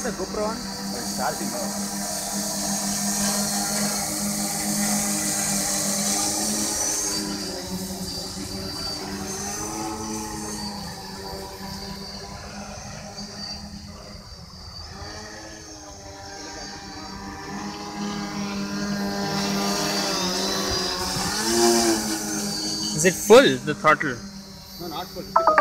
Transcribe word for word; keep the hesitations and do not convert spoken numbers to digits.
the GoPro on? It's charging now. Is it full, the throttle? No, not full. fifty percent.